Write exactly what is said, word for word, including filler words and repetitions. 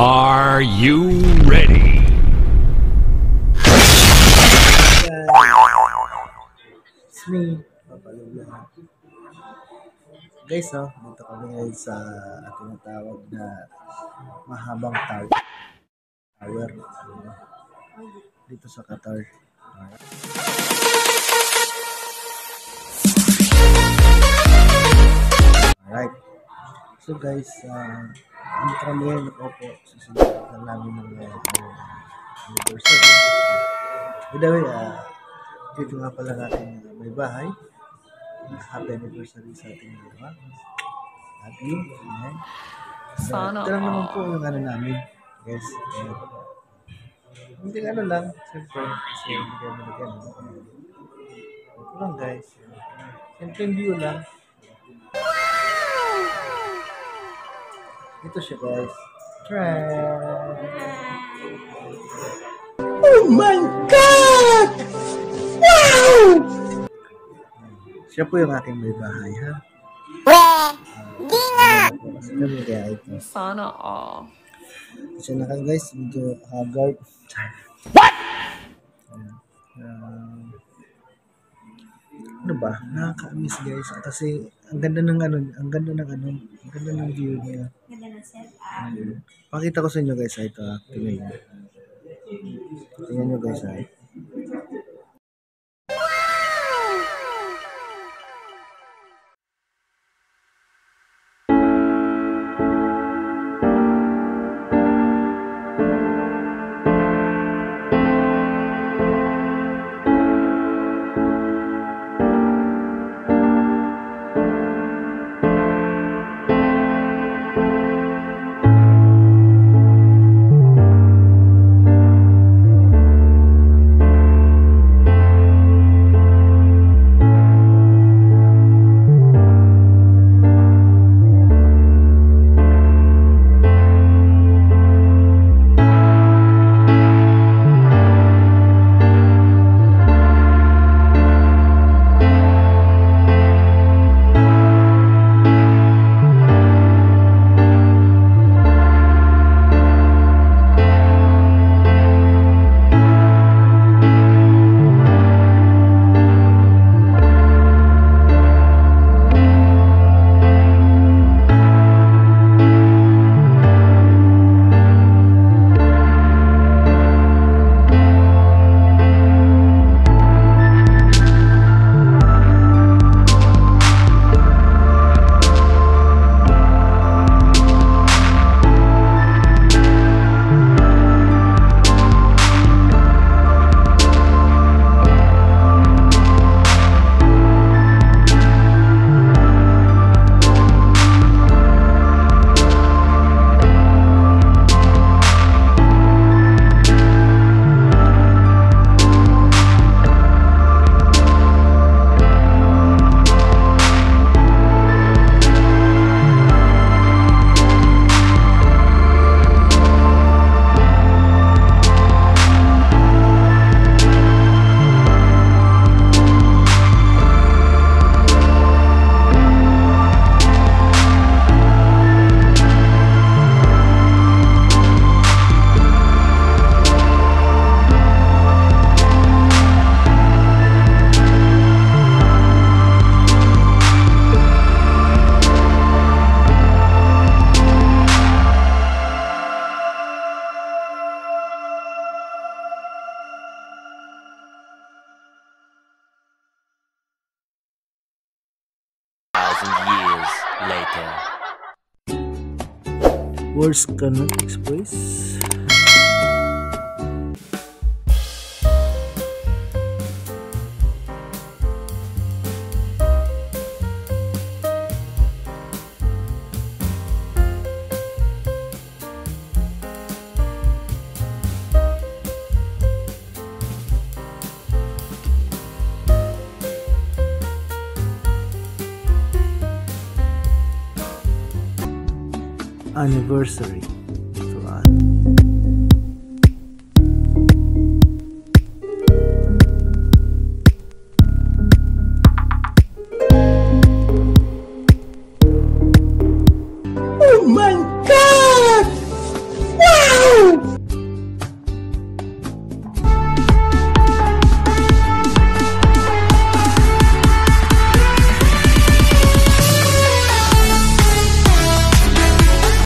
Are you ready? It's me, papalouvlog. Guys, oh, dito kami ngayon sa ating tawag na mahabang tower. Tower. Dito sa Qatar. Alright. So guys, uh, dito kami ngayon nakaupo. Susunod namin ng uh, anniversary. By the way, uh, dito nga pala natin uh, may bahay. Happy anniversary sa ating dalawa. Happy. Ayan. Sana. Ito lang naman po yung ano namin. Guys. Ayan. Hindi ano lang. Siyempre. Kasi hindi kayo malagyan. Ito lang guys. Siyempre yung view lang. Ito siya guys. Try. Oh my God! Wow! Siya po yung aking may bahay, ha? Hindi nga! Sana all. Siya na kayo guys, medyo haggard. What? Uh, ano ba? Nakaka-miss guys. Kasi ang ganda ng ano, ang ganda ng ano, ang ganda ng view niya. Um, pakita ko sa inyo guys, ito ha. Tingnan nyo. Tingnan nyo guys ha. Years later. Words cannot express. Anniversary.